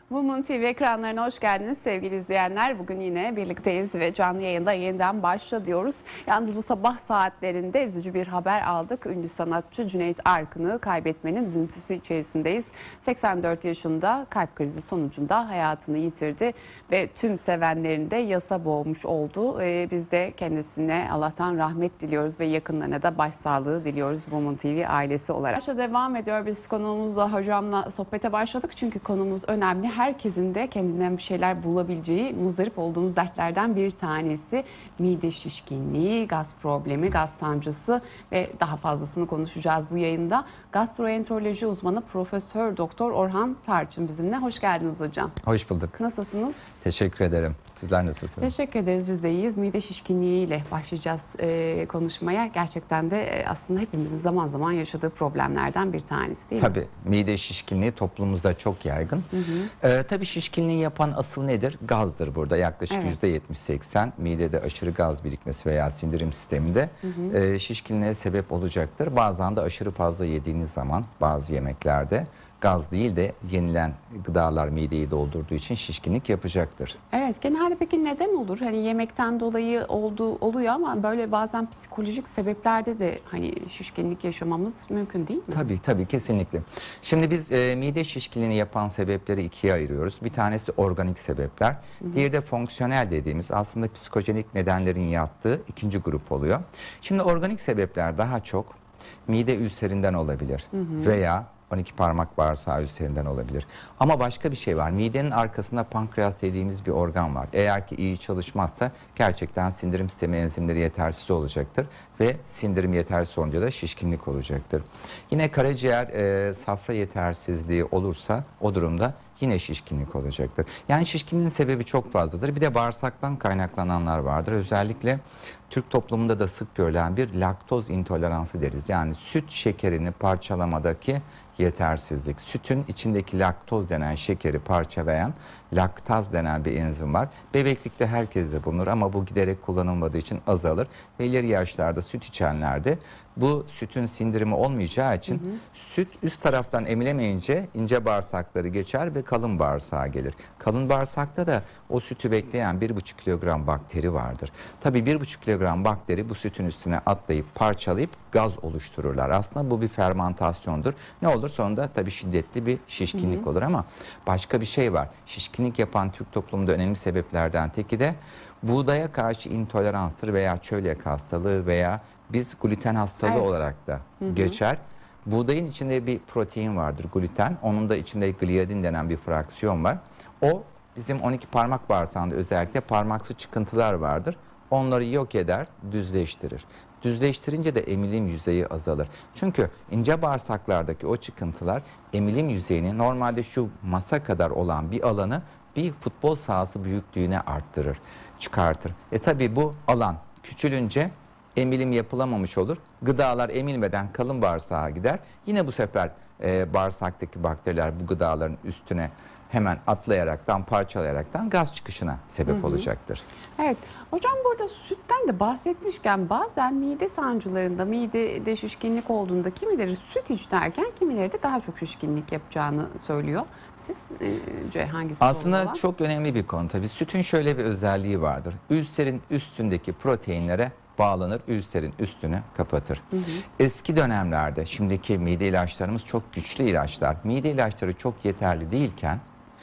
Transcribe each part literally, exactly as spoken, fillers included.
Woman T V ekranlarına hoş geldiniz sevgili izleyenler. Bugün yine birlikteyiz ve canlı yayında yeniden başla diyoruz. Yalnız bu sabah saatlerinde üzücü bir haber aldık. Ünlü sanatçı Cüneyt Arkın'ı kaybetmenin üzüntüsü içerisindeyiz. seksen dört yaşında kalp krizi sonucunda hayatını yitirdi ve tüm sevenlerini de yasa boğmuş oldu. Ee, biz de kendisine Allah'tan rahmet diliyoruz ve yakınlarına da başsağlığı diliyoruz Woman T V ailesi olarak. Başa devam ediyor. Biz konuğumuzla, hocamla sohbete başladık çünkü konumuz önemli. Herkesin de kendinden bir şeyler bulabileceği muzdarip olduğumuz dertlerden bir tanesi mide şişkinliği, gaz problemi, gaz sancısı ve daha fazlasını konuşacağız bu yayında. Gastroenteroloji uzmanı Profesör Doktor Orhan Tarçın bizimle. Hoş geldiniz hocam. Hoş bulduk. Nasılsınız? Teşekkür ederim. Sizler nasılsınız? Teşekkür ederiz. Biz de iyiyiz. Mide şişkinliğiyle başlayacağız e, konuşmaya. Gerçekten de e, aslında hepimizin zaman zaman yaşadığı problemlerden bir tanesi değil Tabii, mi? mide şişkinliği toplumumuzda çok yaygın. Hı hı. Ee, tabii şişkinliği yapan asıl nedir? Gazdır burada. Yaklaşık Evet. yüzde yetmiş seksen midede aşırı gaz birikmesi veya sindirim sisteminde hı hı. E, şişkinliğe sebep olacaktır. Bazen de aşırı fazla yediğiniz zaman bazı yemeklerde gaz değil de yenilen gıdalar mideyi doldurduğu için şişkinlik yapacaktır. Evet, genelde peki neden olur? Hani yemekten dolayı olduğu oluyor ama böyle bazen psikolojik sebeplerde de hani şişkinlik yaşamamız mümkün değil mi? Tabii tabii kesinlikle. Şimdi biz e, mide şişkinliğini yapan sebepleri ikiye ayırıyoruz. Bir tanesi organik sebepler, hı hı. diğeri de fonksiyonel dediğimiz aslında psikojenik nedenlerin yattığı ikinci grup oluyor. Şimdi organik sebepler daha çok mide ülserinden olabilir, hı hı. veya on iki parmak bağırsağı ülserinden olabilir. Ama başka bir şey var. Midenin arkasında pankreas dediğimiz bir organ var. Eğer ki iyi çalışmazsa gerçekten sindirim sistemi enzimleri yetersiz olacaktır ve sindirim yetersiz olunca da şişkinlik olacaktır. Yine karaciğer e, safra yetersizliği olursa o durumda yine şişkinlik olacaktır. Yani şişkinliğin sebebi çok fazladır. Bir de bağırsaktan kaynaklananlar vardır. Özellikle Türk toplumunda da sık görülen bir laktoz intoleransı deriz. Yani süt şekerini parçalamadaki yetersizlik. Sütün içindeki laktoz denen şekeri parçalayan laktaz denen bir enzim var. Bebeklikte herkeste bulunur ama bu giderek kullanılmadığı için azalır. Ve ileri yaşlarda süt içenlerde bu sütün sindirimi olmayacağı için hı hı. süt üst taraftan emilemeyince ince bağırsakları geçer ve kalın bağırsağa gelir. Kalın bağırsakta da o sütü bekleyen bir buçuk kilogram bakteri vardır. Tabii bir buçuk kilogram bakteri bu sütün üstüne atlayıp parçalayıp gaz oluştururlar. Aslında bu bir fermantasyondur. Ne olur sonunda tabii şiddetli bir şişkinlik hı hı. olur ama başka bir şey var. Şişkinlik yapan Türk toplumunda önemli sebeplerden teki de buğdaya karşı intoleranstır veya çölyak hastalığı veya biz gluten hastalığı evet. olarak da hı hı. geçer. Buğdayın içinde bir protein vardır, gluten. Onun da içinde gliadin denen bir fraksiyon var. O bizim on iki parmak bağırsağında özellikle parmaksı çıkıntılar vardır. Onları yok eder, düzleştirir. Düzleştirince de emilim yüzeyi azalır. Çünkü ince bağırsaklardaki o çıkıntılar emilim yüzeyini normalde şu masa kadar olan bir alanı bir futbol sahası büyüklüğüne arttırır, çıkartır. E tabi bu alan küçülünce emilim yapılamamış olur. Gıdalar emilmeden kalın bağırsağa gider. Yine bu sefer e, bağırsaktaki bakteriler bu gıdaların üstüne hemen atlayaraktan, parçalayaraktan gaz çıkışına sebep hı hı. olacaktır. Evet. Hocam burada sütten de bahsetmişken bazen mide sancılarında, midede şişkinlik olduğunda kimileri süt iç derken kimileri de daha çok şişkinlik yapacağını söylüyor. Siz e, hangisi? Aslında olan? Çok önemli bir konu tabii. Sütün şöyle bir özelliği vardır. Ülserin üstündeki proteinlere bağlanır, ülserin üstünü kapatır. Hı hı. Eski dönemlerde şimdiki mide ilaçlarımız çok güçlü ilaçlar. Mide ilaçları çok yeterli değilken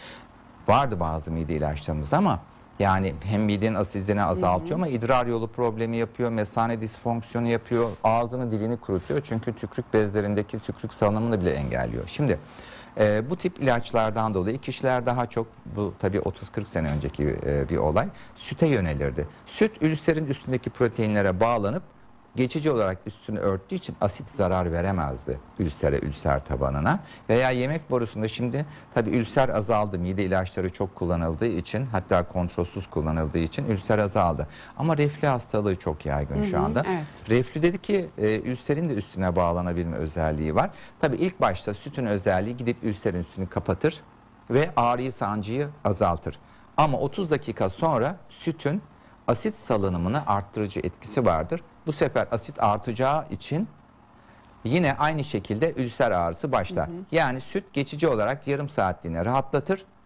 vardı bazı mide ilaçlarımız ama yani hem midenin asidini azaltıyor hı hı. ama idrar yolu problemi yapıyor, mesane disfonksiyonu yapıyor, ağzını dilini kurutuyor. Çünkü tükürük bezlerindeki tükürük salınımını bile engelliyor. Şimdi e, bu tip ilaçlardan dolayı kişiler daha çok, bu tabii otuz kırk sene önceki e, bir olay, süte yönelirdi. Süt ülserin üstündeki proteinlere bağlanıp geçici olarak üstünü örttüğü için asit zarar veremezdi ülsere, ülser tabanına. Veya yemek borusunda şimdi tabii ülser azaldı. Mide ilaçları çok kullanıldığı için, hatta kontrolsüz kullanıldığı için ülser azaldı. Ama reflü hastalığı çok yaygın hı hı, şu anda. Evet. Reflü dedi ki e, ülserin de üstüne bağlanabilme özelliği var. Tabii ilk başta sütün özelliği gidip ülserin üstünü kapatır ve ağrıyı, sancıyı azaltır. Ama otuz dakika sonra sütün asit salınımını arttırıcı etkisi vardır. Bu sefer asit artacağı için yine aynı şekilde ülser ağrısı başlar. Hı hı. Yani süt geçici olarak yarım saatliğine rahatlatır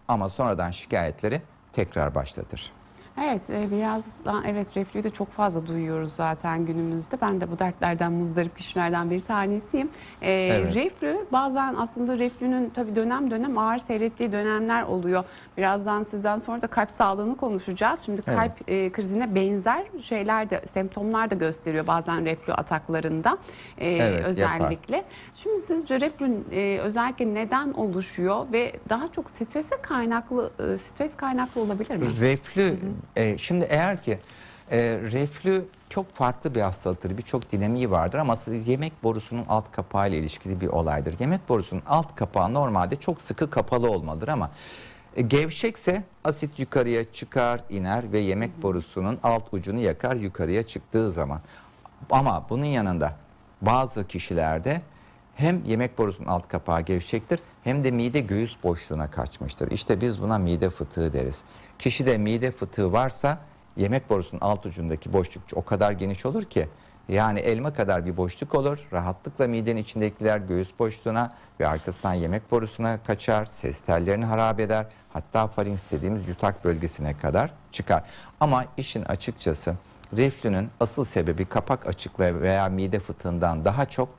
ama sonradan şikayetleri tekrar başlatır. Evet, e, birazdan evet reflüyü de çok fazla duyuyoruz zaten günümüzde. Ben de bu dertlerden muzdarip kişilerden bir tanesiyim. E, Evet. Reflü bazen aslında reflünün tabii dönem dönem ağır seyrettiği dönemler oluyor. Birazdan sizden sonra da kalp sağlığını konuşacağız. Şimdi kalp e, krizine benzer şeyler de semptomlar da gösteriyor bazen reflü ataklarında e, Evet, özellikle. yapar. Şimdi sizce reflü e, özellikle neden oluşuyor ve daha çok strese kaynaklı e, stres kaynaklı olabilir mi? Reflü, e, şimdi eğer ki e, reflü çok farklı bir hastalıktır, birçok dinamiği vardır ama siz yemek borusunun alt kapağı ile ilişkili bir olaydır. Yemek borusunun alt kapağı normalde çok sıkı kapalı olmalıdır ama e, gevşekse asit yukarıya çıkar, iner ve yemek borusunun alt ucunu yakar yukarıya çıktığı zaman. Ama bunun yanında bazı kişilerde hem yemek borusunun alt kapağı gevşektir hem de mide göğüs boşluğuna kaçmıştır. İşte biz buna mide fıtığı deriz. Kişide mide fıtığı varsa yemek borusunun alt ucundaki boşluk o kadar geniş olur ki yani elma kadar bir boşluk olur. Rahatlıkla midenin içindekiler göğüs boşluğuna ve arkasından yemek borusuna kaçar. Ses tellerini harap eder. Hatta farinks dediğimiz yutak bölgesine kadar çıkar. Ama işin açıkçası reflünün asıl sebebi kapak açıklığı veya mide fıtığından daha çok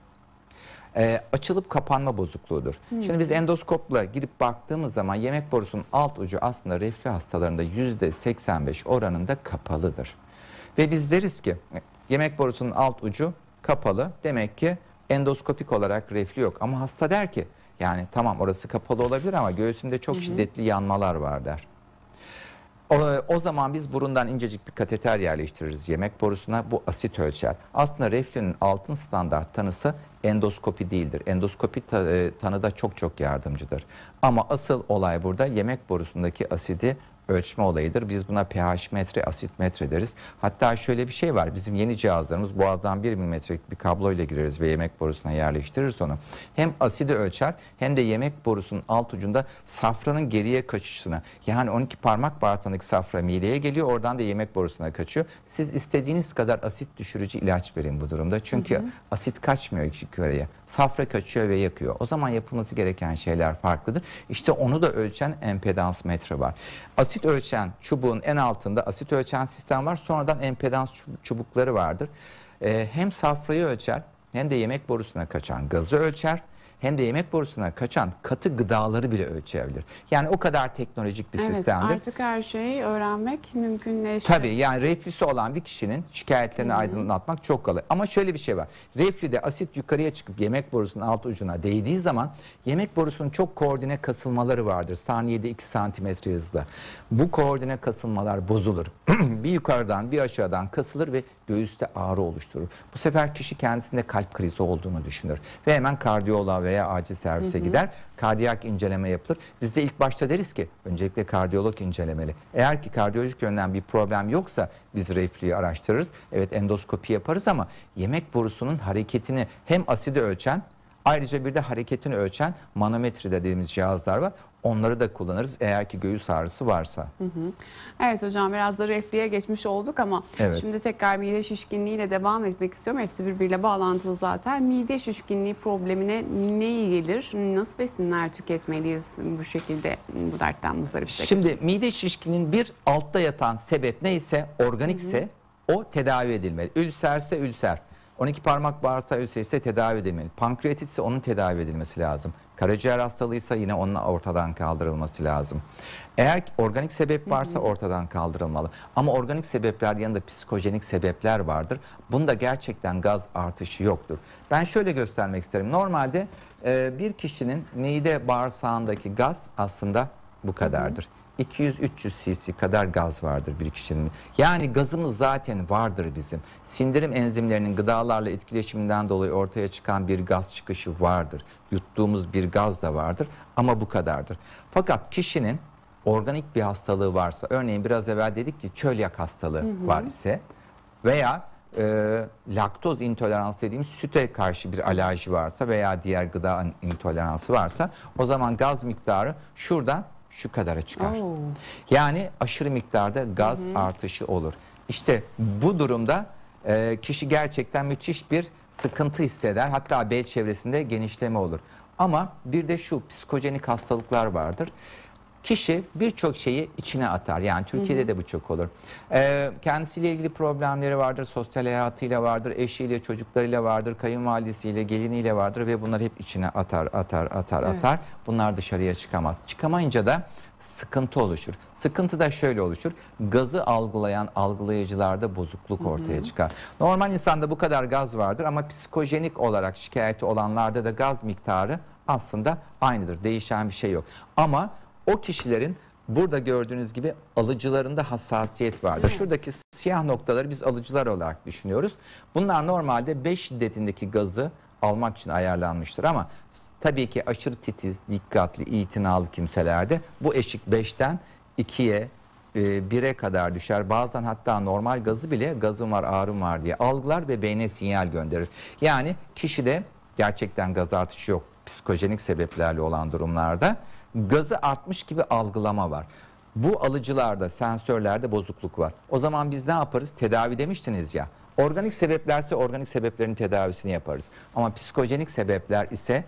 E, açılıp kapanma bozukluğudur. Hmm. Şimdi biz endoskopla girip baktığımız zaman yemek borusunun alt ucu aslında reflü hastalarında yüzde seksen beş oranında kapalıdır. Ve biz deriz ki yemek borusunun alt ucu kapalı, demek ki endoskopik olarak reflü yok. Ama hasta der ki yani tamam orası kapalı olabilir ama göğsümde çok hmm. şiddetli yanmalar var der. O, o zaman biz burundan incecik bir kateter yerleştiririz yemek borusuna. Bu asit ölçer. Aslında reflünün altın standart tanısı endoskopi değildir. Endoskopi ta, e, tanıda çok çok yardımcıdır. Ama asıl olay burada yemek borusundaki asidi ölçme olayıdır. Biz buna pH metre, asit metre deriz. Hatta şöyle bir şey var. Bizim yeni cihazlarımız boğazdan bir milimetrelik bir kabloyla gireriz ve yemek borusuna yerleştiririz onu. Hem asidi ölçer hem de yemek borusunun alt ucunda safranın geriye kaçışını, yani on iki parmak bağırsağındaki safra mideye geliyor, oradan da yemek borusuna kaçıyor. Siz istediğiniz kadar asit düşürücü ilaç verin bu durumda. Çünkü hı hı. asit kaçmıyor yukarıya. Safra kaçıyor ve yakıyor. O zaman yapılması gereken şeyler farklıdır. İşte onu da ölçen empedans metre var. Asit ölçen çubuğun en altında asit ölçen sistem var. Sonradan empedans çubukları vardır. Ee, hem safrayı ölçer hem de yemek borusuna kaçan gazı ölçer. Hem de yemek borusuna kaçan katı gıdaları bile ölçebilir. Yani o kadar teknolojik bir evet, sistemdir. Artık her şeyi öğrenmek mümkünleşti. Tabii yani reflüsü olan bir kişinin şikayetlerini hmm. aydınlatmak çok kolay. Ama şöyle bir şey var. Reflüde asit yukarıya çıkıp yemek borusunun alt ucuna değdiği zaman yemek borusunun çok koordine kasılmaları vardır. Saniyede iki santimetre hızla. Bu koordine kasılmalar bozulur. Bir yukarıdan bir aşağıdan kasılır ve göğüste ağrı oluşturur. Bu sefer kişi kendisinde kalp krizi olduğunu düşünür. Ve hemen kardiyoloğa veya acil servise hı hı. gider. Kardiyak inceleme yapılır. Biz de ilk başta deriz ki öncelikle kardiyolog incelemeli. Eğer ki kardiyolojik yönden bir problem yoksa biz reflüyü araştırırız. Evet endoskopi yaparız ama yemek borusunun hareketini hem asidi ölçen, ayrıca bir de hareketini ölçen manometre dediğimiz cihazlar var. Onları da kullanırız eğer ki göğüs ağrısı varsa. Hı hı. Evet hocam, biraz da reflüye geçmiş olduk ama evet. şimdi tekrar mide şişkinliğiyle devam etmek istiyorum. Hepsi birbiriyle bağlantılı zaten. Mide şişkinliği problemine ne iyi gelir? Nasıl besinler tüketmeliyiz bu şekilde bu dertten muzdarip? Şimdi mide şişkinliğinin bir altta yatan sebep neyse, organikse hı hı. o tedavi edilmeli. Ülserse ülser. on iki parmak bağırsağı ülseri ise tedavi edilmeli. Pankreatit ise onun tedavi edilmesi lazım. Karaciğer hastalığıysa yine onun ortadan kaldırılması lazım. Eğer organik sebep varsa ortadan kaldırılmalı. Ama organik sebepler yanında psikojenik sebepler vardır. Bunda gerçekten gaz artışı yoktur. Ben şöyle göstermek isterim. Normalde e, bir kişinin mide bağırsağındaki gaz aslında bu kadardır. iki yüz üç yüz cc kadar gaz vardır bir kişinin. Yani gazımız zaten vardır bizim. Sindirim enzimlerinin gıdalarla etkileşiminden dolayı ortaya çıkan bir gaz çıkışı vardır. Yuttuğumuz bir gaz da vardır ama bu kadardır. Fakat kişinin organik bir hastalığı varsa, örneğin biraz evvel dedik ki çölyak hastalığı hı hı. var ise veya e, laktoz intoleransı dediğimiz süte karşı bir alerji varsa veya diğer gıda intoleransı varsa o zaman gaz miktarı şuradan şu kadara çıkar. Oo. Yani aşırı miktarda gaz hı hı. artışı olur. İşte bu durumda e, kişi gerçekten müthiş bir sıkıntı hisseder. Hatta bel çevresinde genişleme olur. Ama bir de şu psikojenik hastalıklar vardır. kişi birçok şeyi içine atar. Yani Türkiye'de hı hı. de bu çok olur. Ee, kendisiyle ilgili problemleri vardır, sosyal hayatıyla vardır, eşiyle, çocuklarıyla vardır, kayınvalidesiyle, geliniyle vardır ve bunlar hep içine atar, atar, atar, evet. atar. Bunlar dışarıya çıkamaz. Çıkamayınca da sıkıntı oluşur. Sıkıntı da şöyle oluşur. Gazı algılayan algılayıcılarda bozukluk ortaya hı hı. çıkar. Normal insanda bu kadar gaz vardır ama psikojenik olarak şikayeti olanlarda da gaz miktarı aslında aynıdır. Değişen bir şey yok. Ama o kişilerin burada gördüğünüz gibi alıcılarında hassasiyet vardır. Evet. Şuradaki siyah noktaları biz alıcılar olarak düşünüyoruz. Bunlar normalde beş şiddetindeki gazı almak için ayarlanmıştır ama tabii ki aşırı titiz, dikkatli, itinalı kimselerde bu eşik beşten ikiye, bire kadar düşer. Bazen hatta normal gazı bile gazım var, ağrım var diye algılar ve beyne sinyal gönderir. Yani kişide gerçekten gaz artışı yok. Psikojenik sebeplerle olan durumlarda gazı artmış gibi algılama var. Bu alıcılarda, sensörlerde bozukluk var. O zaman biz ne yaparız? Tedavi demiştiniz ya. Organik sebeplerse organik sebeplerin tedavisini yaparız. Ama psikojenik sebepler ise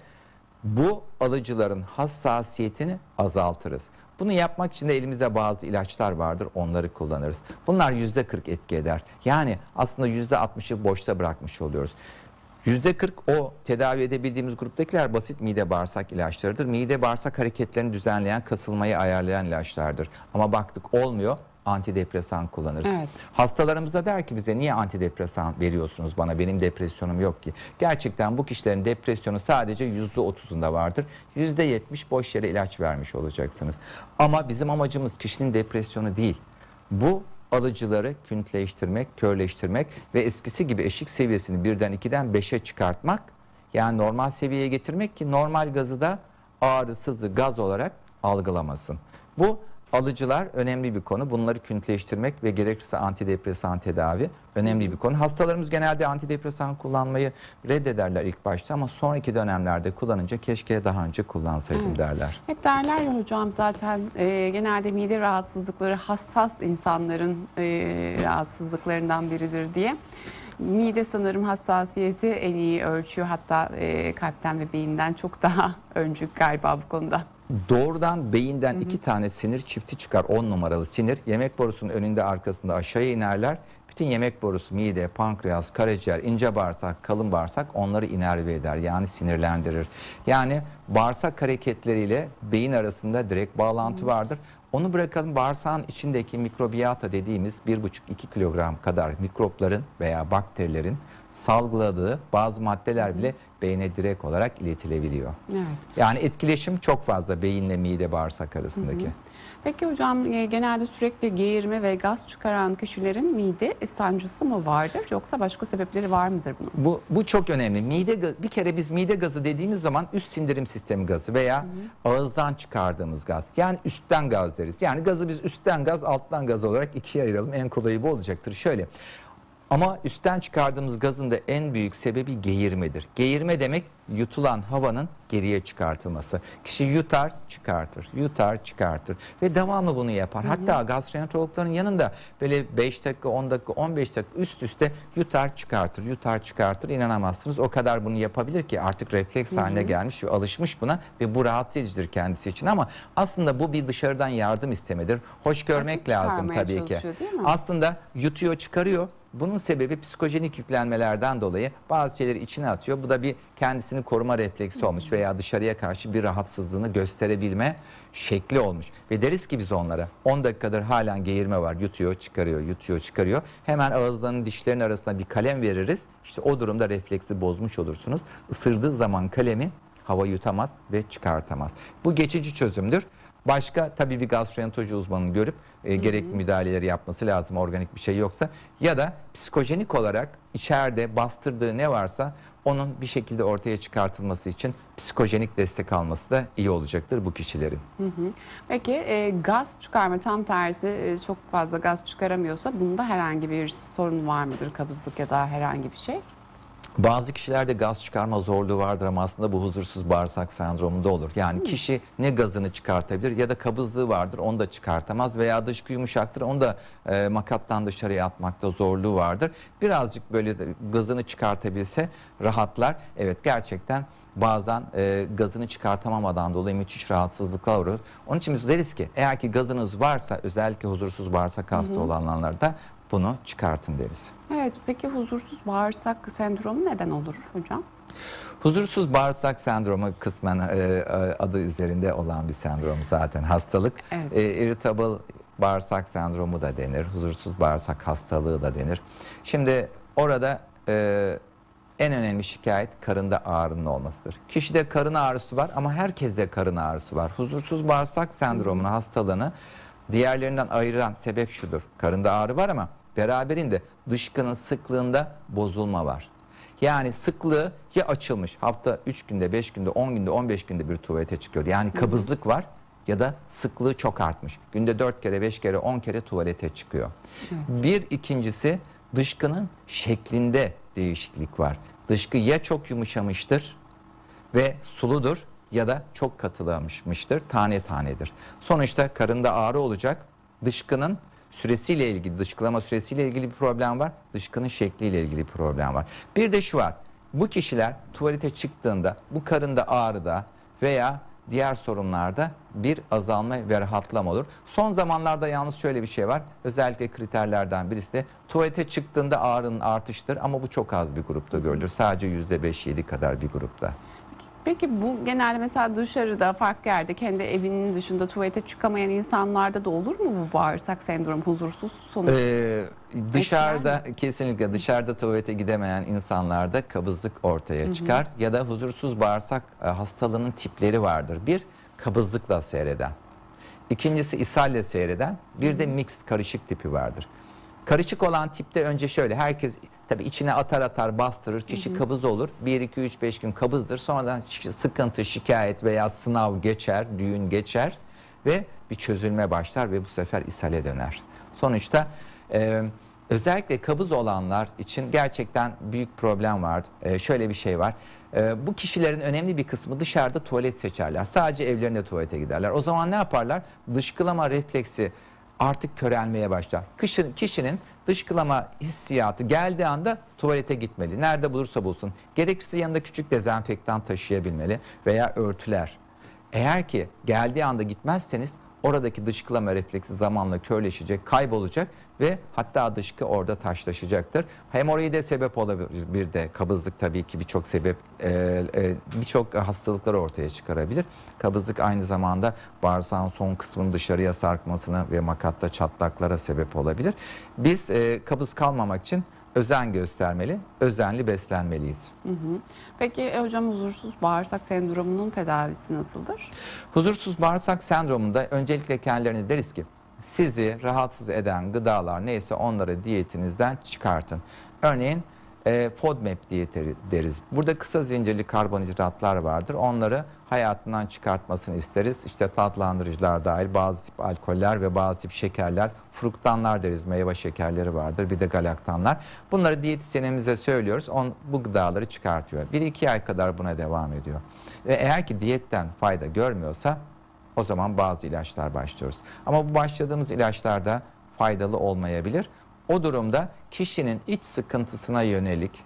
bu alıcıların hassasiyetini azaltırız. Bunu yapmak için de elimizde bazı ilaçlar vardır, onları kullanırız. Bunlar yüzde kırk etki eder. Yani aslında yüzde altmışı boşta bırakmış oluyoruz. yüzde kırk o tedavi edebildiğimiz gruptakiler basit mide bağırsak ilaçlarıdır. Mide bağırsak hareketlerini düzenleyen, kasılmayı ayarlayan ilaçlardır. Ama baktık olmuyor, antidepresan kullanırız. Evet. Hastalarımız da der ki bize niye antidepresan veriyorsunuz bana, benim depresyonum yok ki. Gerçekten bu kişilerin depresyonu sadece yüzde otuzunda vardır. yüzde yetmiş boş yere ilaç vermiş olacaksınız. Ama bizim amacımız kişinin depresyonu değil. Bu alıcıları küntleştirmek, körleştirmek ve eskisi gibi eşik seviyesini birden ikiden beşe çıkartmak, yani normal seviyeye getirmek ki normal gazı da ağrı, sızı, gaz olarak algılamasın. Bu alıcılar önemli bir konu. Bunları küntleştirmek ve gerekirse antidepresan tedavi önemli bir konu. Hastalarımız genelde antidepresan kullanmayı reddederler ilk başta ama sonraki dönemlerde kullanınca keşke daha önce kullansaydım evet. derler. Hep derler ya hocam zaten e, genelde mide rahatsızlıkları hassas insanların e, rahatsızlıklarından biridir diye. Mide sanırım hassasiyeti en iyi ölçüyor. Hatta e, kalpten ve beyinden çok daha öncü galiba bu konuda. Doğrudan beyinden hı hı. iki tane sinir çifti çıkar, on numaralı sinir. Yemek borusunun önünde arkasında aşağıya inerler. Bütün yemek borusu, mide, pankreas, karaciğer, ince bağırsak, kalın bağırsak onları inerve eder. Yani sinirlendirir. Yani bağırsak hareketleriyle beyin arasında direkt bağlantı hı hı. vardır. Onu bırakalım, bağırsağın içindeki mikrobiyata dediğimiz bir buçuk iki kilogram kadar mikropların veya bakterilerin salgıladığı bazı maddeler bile beyne direkt olarak iletilebiliyor. Evet. Yani etkileşim çok fazla beyinle mide bağırsak arasındaki. Hı hı. Peki hocam genelde sürekli geğirme ve gaz çıkaran kişilerin mide sancısı mı vardır yoksa başka sebepleri var mıdır bunun? Bu, bu çok önemli. Mide, bir kere biz mide gazı dediğimiz zaman üst sindirim sistemi gazı veya hı hı. ağızdan çıkardığımız gaz. Yani üstten gaz deriz. Yani gazı biz üstten gaz, alttan gaz olarak ikiye ayıralım. En kolayı bu olacaktır. Şöyle. Ama üstten çıkardığımız gazın da en büyük sebebi geğirmedir. Geğirme demek yutulan havanın geriye çıkartılması. Kişi yutar, çıkartır, yutar, çıkartır ve devamlı bunu yapar. Hı hı. Hatta gastroenterologların yanında böyle beş dakika, on dakika, on beş dakika üst üste yutar, çıkartır, yutar, çıkartır. İnanamazsınız. O kadar bunu yapabilir ki artık refleks haline hı hı. gelmiş ve alışmış buna ve bu rahatsız edicidir kendisi için ama aslında bu bir dışarıdan yardım istemedir. Hoş görmek lazım tabii ki. Aslında yutuyor, çıkarıyor. Bunun sebebi psikojenik yüklenmelerden dolayı bazı şeyleri içine atıyor. Bu da bir kendisini koruma refleksi olmuş veya dışarıya karşı bir rahatsızlığını gösterebilme şekli olmuş. Ve deriz ki biz onlara on dakikadır halen geğirme var. Yutuyor, çıkarıyor, yutuyor, çıkarıyor. Hemen ağızlarının dişlerinin arasına bir kalem veririz. İşte o durumda refleksi bozmuş olursunuz. Isırdığı zaman kalemi hava yutamaz ve çıkartamaz. Bu geçici çözümdür. Başka tabii bir gastroenteroloji uzmanının görüp e, gerekli müdahaleleri yapması lazım organik bir şey yoksa. Ya da psikojenik olarak içeride bastırdığı ne varsa onun bir şekilde ortaya çıkartılması için psikojenik destek alması da iyi olacaktır bu kişilerin. Hı hı. Peki e, gaz çıkarma tam tersi e, çok fazla gaz çıkaramıyorsa bunda herhangi bir sorun var mıdır? Kabızlık ya da herhangi bir şey? Bazı kişilerde gaz çıkarma zorluğu vardır ama aslında bu huzursuz bağırsak sendromunda olur. Yani hmm. kişi ne gazını çıkartabilir ya da kabızlığı vardır onu da çıkartamaz veya dışkı yumuşaktır onu da e, makattan dışarıya atmakta zorluğu vardır. Birazcık böyle gazını çıkartabilse rahatlar. Evet gerçekten bazen e, gazını çıkartamamadan dolayı müthiş rahatsızlıklar oluyor. Onun için biz deriz ki eğer ki gazınız varsa, özellikle huzursuz bağırsak hasta hı hı. olanlarda bunu çıkartın deriz. Evet, peki huzursuz bağırsak sendromu neden olur hocam? Huzursuz bağırsak sendromu kısmen e, adı üzerinde olan bir sendrom zaten, hastalık. Evet. E, irritable bağırsak sendromu da denir, huzursuz bağırsak hastalığı da denir. Şimdi orada e, en önemli şikayet karında ağrının olmasıdır. Kişide karın ağrısı var ama herkeste karın ağrısı var. Huzursuz bağırsak sendromunu, hmm. hastalığını diğerlerinden ayıran sebep şudur: karında ağrı var ama beraberinde dışkının sıklığında bozulma var. Yani sıklığı ya açılmış, hafta üç günde, beş günde, on günde, on beş günde bir tuvalete çıkıyor. Yani kabızlık var ya da sıklığı çok artmış. Günde dört kere, beş kere, on kere tuvalete çıkıyor. Evet. Bir ikincisi, dışkının şeklinde değişiklik var. Dışkı ya çok yumuşamıştır ve suludur ya da çok katılaşmıştır, tane tanedir. Sonuçta karında ağrı olacak, dışkının süresiyle ilgili, dışkılama süresiyle ilgili bir problem var. Dışkının şekliyle ilgili bir problem var. Bir de şu var: bu kişiler tuvalete çıktığında bu karında ağrıda veya diğer sorunlarda bir azalma ve rahatlama olur. Son zamanlarda yalnız şöyle bir şey var. Özellikle kriterlerden birisi de tuvalete çıktığında ağrının artıştır ama bu çok az bir grupta görülür. Sadece yüzde beş yedi kadar bir grupta. Peki bu genelde mesela dışarıda, farklı yerde, kendi evinin dışında tuvalete çıkamayan insanlarda da olur mu bu bağırsak sendromu, huzursuz sonuç? Ee, dışarıda, kesinlikle dışarıda tuvalete gidemeyen insanlarda kabızlık ortaya çıkar. Hı hı. Ya da huzursuz bağırsak hastalığının tipleri vardır. Bir, kabızlıkla seyreden. İkincisi ishalle seyreden. Bir de mixed, karışık tipi vardır. Karışık olan tipte önce şöyle, herkes tabii içine atar atar bastırır, kişi hı hı. kabız olur. bir, iki, üç, beş gün kabızdır. Sonradan sıkıntı, şikayet veya sınav geçer, düğün geçer ve bir çözülme başlar ve bu sefer ishale döner. Sonuçta e, özellikle kabız olanlar için gerçekten büyük problem var. E, şöyle bir şey var. E, bu kişilerin önemli bir kısmı dışarıda tuvalet seçerler. Sadece evlerinde tuvalete giderler. O zaman ne yaparlar? Dışkılama refleksi artık körelmeye başlar. Kişinin, kişinin dışkılama hissiyatı geldiği anda tuvalete gitmeli. Nerede bulursa bulsun. Gerekirse yanında küçük dezenfektan taşıyabilmeli veya örtüler. Eğer ki geldiği anda gitmezseniz oradaki dışkılama refleksi zamanla körleşecek, kaybolacak ve hatta dışkı orada taşlaşacaktır. Hemoroide sebep olabilir, bir de kabızlık tabii ki birçok sebep, e, e, birçok hastalıkları ortaya çıkarabilir. Kabızlık aynı zamanda bağırsağın son kısmının dışarıya sarkmasına ve makatta çatlaklara sebep olabilir. Biz e, kabız kalmamak için özen göstermeli, özenli beslenmeliyiz. Hı hı. Peki e, hocam, huzursuz bağırsak sendromunun tedavisi nasıldır? Huzursuz bağırsak sendromunda öncelikle kendilerine deriz ki sizi rahatsız eden gıdalar neyse onları diyetinizden çıkartın. Örneğin e, FODMAP diyeti deriz. Burada kısa zincirli karbonhidratlar vardır. Onları hayatından çıkartmasını isteriz. İşte tatlandırıcılar dahil bazı tip alkoller ve bazı tip şekerler, fruktanlar deriz, meyve şekerleri vardır, bir de galaktanlar. Bunları diyetisyenimize söylüyoruz. On, bu gıdaları çıkartıyor. bir iki ay kadar buna devam ediyor. Ve eğer ki diyetten fayda görmüyorsa o zaman bazı ilaçlar başlıyoruz. Ama bu başladığımız ilaçlar da faydalı olmayabilir. O durumda kişinin iç sıkıntısına yönelik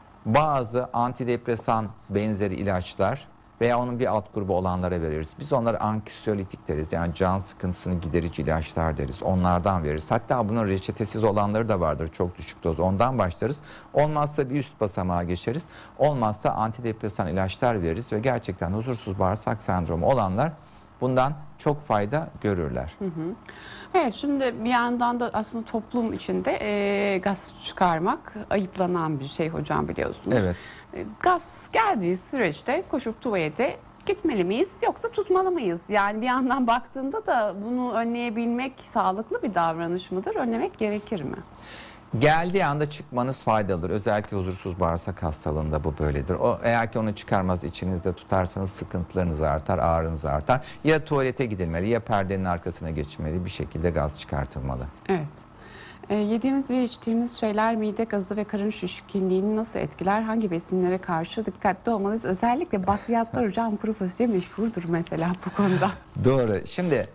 bazı antidepresan benzeri ilaçlar veya onun bir alt grubu olanlara veririz. Biz onlara anksiyolitik deriz. Yani can sıkıntısını giderici ilaçlar deriz. Onlardan veririz. Hatta bunun reçetesiz olanları da vardır. Çok düşük doz. Ondan başlarız. Olmazsa bir üst basamağa geçeriz. Olmazsa antidepresan ilaçlar veririz ve gerçekten huzursuz bağırsak sendromu olanlar bundan çok fayda görürler. Hı hı. Evet, şimdi bir yandan da aslında toplum içinde e, gaz çıkarmak ayıplanan bir şey hocam, biliyorsunuz. Evet. E, gaz geldiği süreçte koşup tuvalete gitmeli miyiz yoksa tutmalı mıyız? Yani bir yandan baktığında da bunu önleyebilmek sağlıklı bir davranış mıdır? Önlemek gerekir mi? Geldiği anda çıkmanız faydalıdır. Özellikle huzursuz bağırsak hastalığında bu böyledir. O, eğer ki onu çıkarmaz içinizde tutarsanız sıkıntılarınız artar, ağrınız artar. Ya tuvalete gidilmeli ya perdenin arkasına geçilmeli, bir şekilde gaz çıkartılmalı. Evet. E, yediğimiz ve içtiğimiz şeyler mide gazı ve karın şişkinliğini nasıl etkiler? Hangi besinlere karşı dikkatli olmalıyız? Özellikle bakliyatlar hocam, kuru fasulye meşhurdur mesela bu konuda. Doğru. Şimdi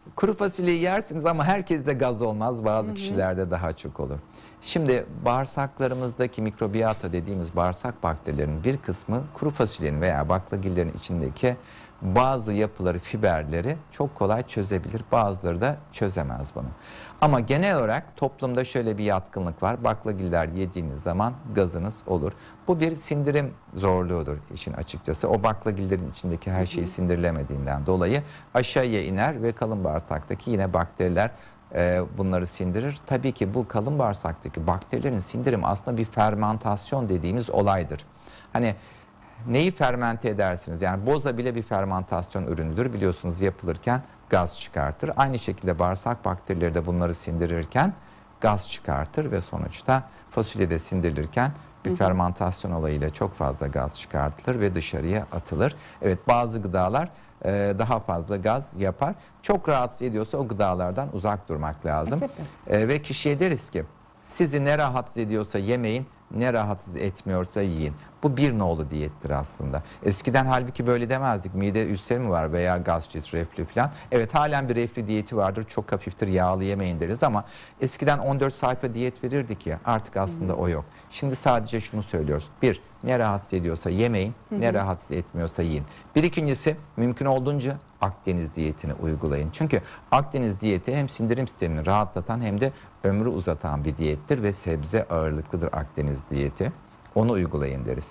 kuru fasulyeyi yersiniz ama herkeste gaz olmaz. Bazı hı hı. kişilerde daha çok olur. Şimdi bağırsaklarımızdaki mikrobiyata dediğimiz bağırsak bakterilerinin bir kısmı kuru fasulyenin veya baklagillerin içindeki bazı yapıları, fiberleri çok kolay çözebilir. Bazıları da çözemez bunu. Ama genel olarak toplumda şöyle bir yatkınlık var. Baklagiller yediğiniz zaman gazınız olur. Bu bir sindirim zorluğudur işin açıkçası. O baklagillerin içindeki her şey sindirilemediğinden dolayı aşağıya iner ve kalın bağırsaktaki yine bakteriler e, bunları sindirir. Tabii ki bu kalın bağırsaktaki bakterilerin sindirimi aslında bir fermentasyon dediğimiz olaydır. Hani neyi fermente edersiniz? Yani boza bile bir fermentasyon ürünüdür. Biliyorsunuz yapılırken gaz çıkartır. Aynı şekilde bağırsak bakterileri de bunları sindirirken gaz çıkartır ve sonuçta fasulye de sindirilirken bir hı hı. fermentasyon olayıyla çok fazla gaz çıkartılır ve dışarıya atılır. Evet, bazı gıdalar e, daha fazla gaz yapar. Çok rahatsız ediyorsa o gıdalardan uzak durmak lazım. E, e, ve kişiye deriz ki sizi ne rahatsız ediyorsa yemeyin, ne rahatsız etmiyorsa yiyin. Bu bir nolu diyettir aslında. Eskiden halbuki böyle demezdik. Mide ülseri mi var veya gastrit, reflü falan. Evet, halen bir reflü diyeti vardır. Çok hafiftir, yağlı yemeyin deriz ama eskiden on dört sayfa diyet verirdik ya. Artık aslında hı hı. o yok. Şimdi sadece şunu söylüyoruz. Bir, ne rahatsız ediyorsa yemeyin, hı hı. ne rahatsız etmiyorsa yiyin. Bir ikincisi, mümkün olduğunca Akdeniz diyetini uygulayın. Çünkü Akdeniz diyeti hem sindirim sistemini rahatlatan hem de ömrü uzatan bir diyettir ve sebze ağırlıklıdır Akdeniz diyeti. Onu uygulayın deriz.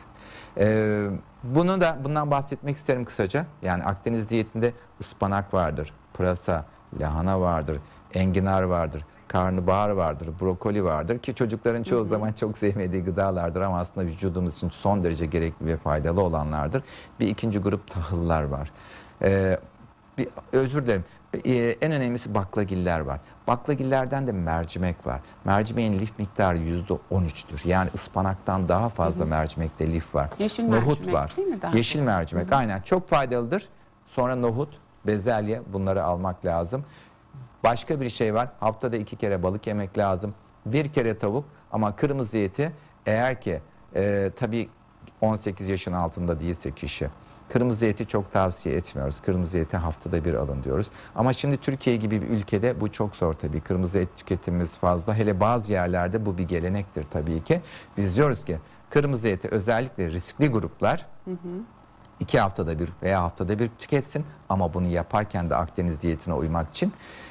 Ee, bunu da bundan bahsetmek isterim kısaca. Yani Akdeniz diyetinde ıspanak vardır, pırasa, lahana vardır, enginar vardır, karnabahar vardır, brokoli vardır ki çocukların çoğu hı hı. zaman çok sevmediği gıdalardır ama aslında vücudumuz için son derece gerekli ve faydalı olanlardır. Bir ikinci grup tahıllar var. Ee, bir, özür dilerim. Ee, en önemlisi baklagiller var. Baklagillerden de mercimek var. Mercimeğin lif miktarı yüzde on üçtür. Yani ıspanaktan daha fazla hı hı. mercimekte lif var. Yeşil nohut mercimek var. Değil mi daha Yeşil mercimek hı hı. aynen çok faydalıdır. Sonra nohut, bezelye, bunları almak lazım. Başka bir şey var. Haftada iki kere balık yemek lazım. Bir kere tavuk ama kırmızı eti eğer ki e, tabii on sekiz yaşın altında değilse kişi. Kırmızı eti çok tavsiye etmiyoruz. Kırmızı eti haftada bir alın diyoruz. Ama şimdi Türkiye gibi bir ülkede bu çok zor tabii. Kırmızı et tüketimimiz fazla. Hele bazı yerlerde bu bir gelenektir tabii ki. Biz diyoruz ki kırmızı eti özellikle riskli gruplar hı hı. iki haftada bir veya haftada bir tüketsin. Ama bunu yaparken de Akdeniz diyetine uymak için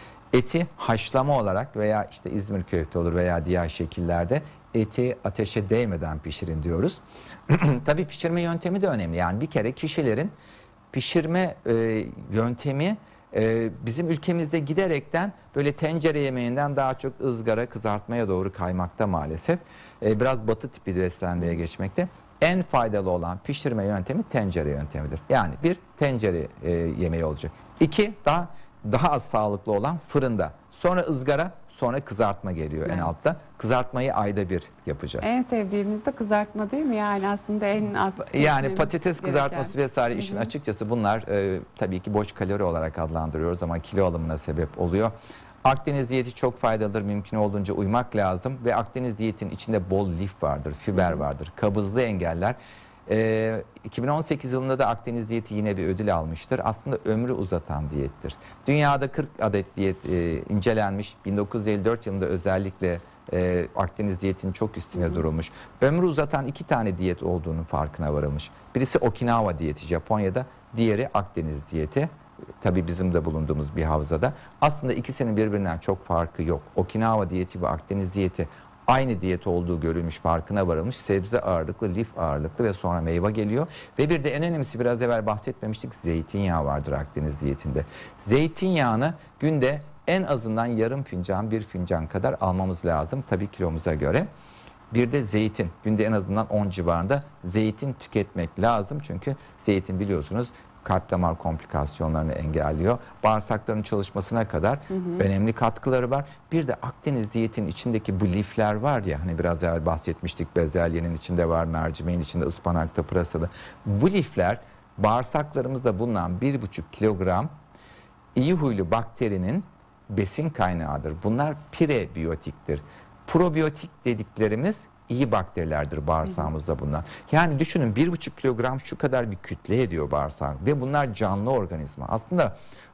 eti haşlama olarak veya işte İzmir köfte olur veya diğer şekillerde eti ateşe değmeden pişirin diyoruz. Tabii pişirme yöntemi de önemli. Yani bir kere kişilerin pişirme e, yöntemi e, bizim ülkemizde giderekten böyle tencere yemeğinden daha çok ızgara, kızartmaya doğru kaymakta maalesef. E, biraz batı tipi beslenmeye geçmekte. En faydalı olan pişirme yöntemi tencere yöntemidir. Yani bir tencere e, yemeği olacak. İki, daha daha az sağlıklı olan fırında. Sonra ızgara, sonra kızartma geliyor evet. en altta. Kızartmayı ayda bir yapacağız. En sevdiğimiz de kızartma değil mi? Yani aslında en az yani patates kızartması gereken. vesaire işin Hı -hı. açıkçası bunlar e, tabii ki boş kalori olarak adlandırıyoruz ama kilo alımına sebep oluyor. Akdeniz diyeti çok faydalıdır. Mümkün olduğunca uymak lazım ve Akdeniz diyetin içinde bol lif vardır, fiber Hı -hı. vardır. Kabızlığı engeller. Ee, iki bin on sekiz yılında da Akdeniz diyeti yine bir ödül almıştır. Aslında ömrü uzatan diyettir. Dünyada kırk adet diyet e, incelenmiş. bin dokuz yüz elli dört yılında özellikle e, Akdeniz diyetinin çok üstüne Hı-hı. durulmuş. Ömrü uzatan iki tane diyet olduğunun farkına varılmış. Birisi Okinawa diyeti Japonya'da, diğeri Akdeniz diyeti. Tabii bizim de bulunduğumuz bir havzada. Aslında ikisinin birbirinden çok farkı yok. Okinawa diyeti ve Akdeniz diyeti aynı diyet olduğu görülmüş, farkına varılmış. Sebze ağırlıklı, lif ağırlıklı ve sonra meyve geliyor. Ve bir de en önemlisi biraz evvel bahsetmemiştik, zeytinyağı vardır Akdeniz diyetinde. Zeytinyağını günde en azından yarım fincan, bir fincan kadar almamız lazım tabii kilomuza göre. Bir de zeytin, günde en azından on civarında zeytin tüketmek lazım. Çünkü zeytin biliyorsunuz kalp damar komplikasyonlarını engelliyor. Bağırsakların çalışmasına kadar hı hı. önemli katkıları var. Bir de Akdeniz diyetinin içindeki bu lifler var ya, hani biraz evvel bahsetmiştik, bezelyenin içinde var, mercimeğin içinde, ıspanakta, pırasada. Bu lifler bağırsaklarımızda bulunan bir buçuk kilogram iyi huylu bakterinin besin kaynağıdır. Bunlar prebiyotiktir. Probiyotik dediklerimiz iyi bakterilerdir bağırsağımızda bunlar. Yani düşünün bir buçuk kilogram şu kadar bir kütle ediyor bağırsak ve bunlar canlı organizma. Aslında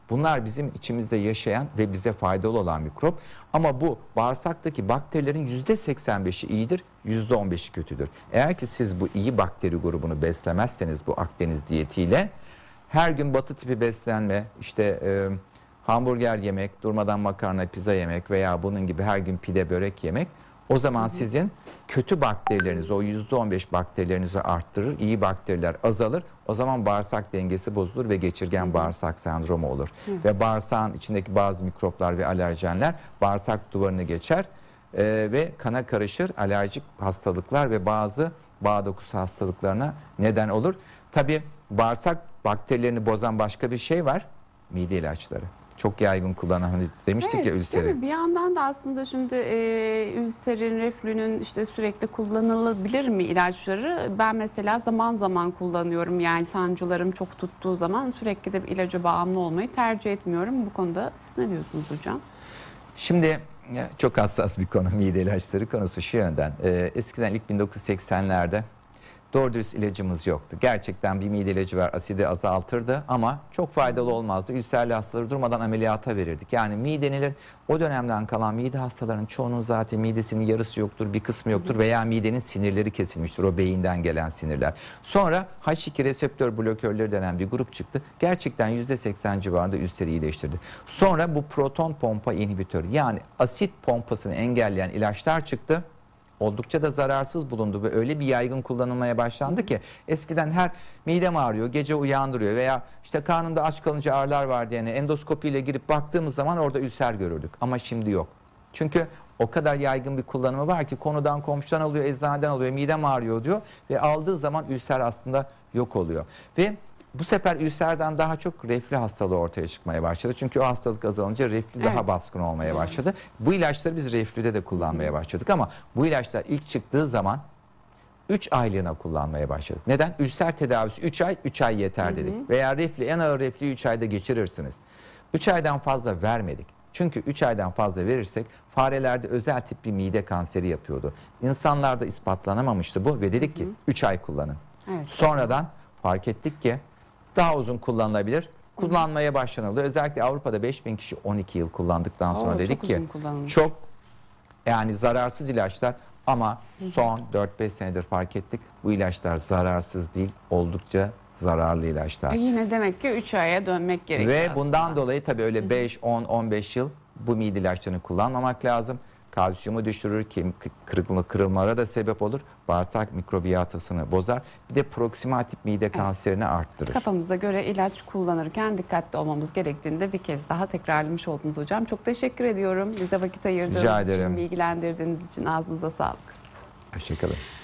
Bunlar bizim içimizde yaşayan ve bize faydalı olan mikrop. Ama bu bağırsaktaki bakterilerin yüzde seksen beşi iyidir, yüzde on beşi kötüdür. Eğer ki siz bu iyi bakteri grubunu beslemezseniz bu Akdeniz diyetiyle, her gün batı tipi beslenme, işte e, hamburger yemek, durmadan makarna, pizza yemek veya bunun gibi her gün pide, börek yemek, o zaman sizin kötü bakterilerinizi, o yüzde on beş bakterilerinizi arttırır, iyi bakteriler azalır. O zaman bağırsak dengesi bozulur ve geçirgen bağırsak sendromu olur. Hı. Ve bağırsağın içindeki bazı mikroplar ve alerjenler bağırsak duvarını geçer e, ve kana karışır, alerjik hastalıklar ve bazı bağ dokusu hastalıklarına neden olur. Tabii bağırsak bakterilerini bozan başka bir şey var, mide ilaçları. Çok yaygın kullanan, hani demiştik evet, ya ülseri. Bir yandan da aslında şimdi e, ülserin, reflünün işte sürekli kullanılabilir mi ilaçları? Ben mesela zaman zaman kullanıyorum. Yani sancılarım çok tuttuğu zaman sürekli de bir ilaca bağımlı olmayı tercih etmiyorum. Bu konuda siz ne diyorsunuz hocam? Şimdi çok hassas bir konu mide ilaçları konusu şu yönden. Ee, eskiden ilk bin dokuz yüz seksenlerde doğru dürüst ilacımız yoktu. Gerçekten bir mide ilacı var, asidi azaltırdı ama çok faydalı olmazdı. Ülserli hastaları durmadan ameliyata verirdik. Yani midenin o dönemden kalan mide hastalarının çoğunun zaten midesinin yarısı yoktur, bir kısmı yoktur veya midenin sinirleri kesilmiştir, o beyinden gelen sinirler. Sonra H iki reseptör blokörleri denen bir grup çıktı. Gerçekten yüzde seksen civarında ülseri iyileştirdi. Sonra bu proton pompa inhibitörü, yani asit pompasını engelleyen ilaçlar çıktı. Oldukça da zararsız bulundu ve öyle bir yaygın kullanılmaya başlandı ki eskiden her midem ağrıyor, gece uyandırıyor veya işte karnımda aç kalınca ağrılar var diye endoskopiyle girip baktığımız zaman orada ülser görürdük. Ama şimdi yok. Çünkü o kadar yaygın bir kullanımı var ki konudan komşudan alıyor, eczaneden alıyor, midem ağrıyor diyor ve aldığı zaman ülser aslında yok oluyor. Ve bu sefer ülserden daha çok reflü hastalığı ortaya çıkmaya başladı. Çünkü o hastalık azalınca reflü evet. daha baskın olmaya başladı. Bu ilaçları biz reflüde de kullanmaya başladık ama bu ilaçlar ilk çıktığı zaman üç aylığına kullanmaya başladık. Neden? Ülser tedavisi üç ay, üç ay yeter dedik. Hı hı. Veya reflü, en ağır reflüyü üç ayda geçirirsiniz. üç aydan fazla vermedik. Çünkü üç aydan fazla verirsek farelerde özel tip bir mide kanseri yapıyordu. İnsanlarda ispatlanamamıştı bu ve dedik ki üç ay kullanın. Evet, sonradan fark ettik ki daha uzun kullanılabilir. Kullanmaya başlanıldı. Özellikle Avrupa'da beş bin kişi on iki yıl kullandıktan sonra Oo, dedik ki çok yani zararsız ilaçlar ama son dört beş senedir fark ettik. Bu ilaçlar zararsız değil, oldukça zararlı ilaçlar. E yine demek ki üç aya dönmek gerekiyor Ve aslında. bundan dolayı tabii öyle beş, on, on beş yıl bu mide ilaçlarını kullanmamak lazım. Kalsiyumu düşürür, kemik kırıklığı, kırılmalara da sebep olur. Bağırsak mikrobiyatasını bozar. Bir de proksimal mide evet. kanserini arttırır. Kafamıza göre ilaç kullanırken dikkatli olmamız gerektiğini de bir kez daha tekrarlamış oldunuz hocam. Çok teşekkür ediyorum. Bize vakit ayırdığınız için, bilgilendirdiğiniz için ağzınıza sağlık. Hoşçakalın.